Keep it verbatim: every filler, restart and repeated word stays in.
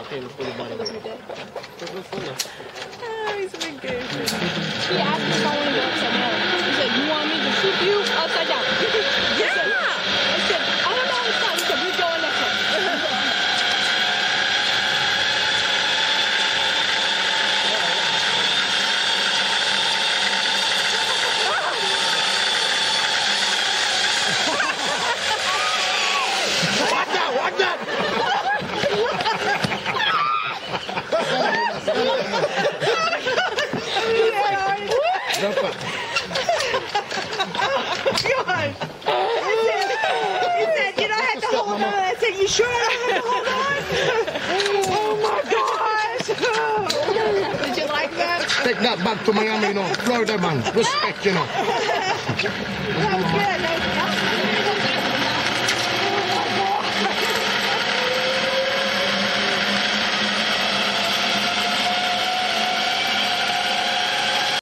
can't afford to buy it. Oh, he's a big goofy. He asked me if I wanted to go upside down. He said, you want me to keep you upside down? Yeah! I said, I don't know, it's fine. He said, we're going next one. Watch out! Watch out! Jump up. God! He said, he said, you don't have to hold on. I said, you sure I don't have to hold on? Oh my gosh! Did you like that? Take that back to Miami, you know. Florida man. Respect, you know. That was good. That was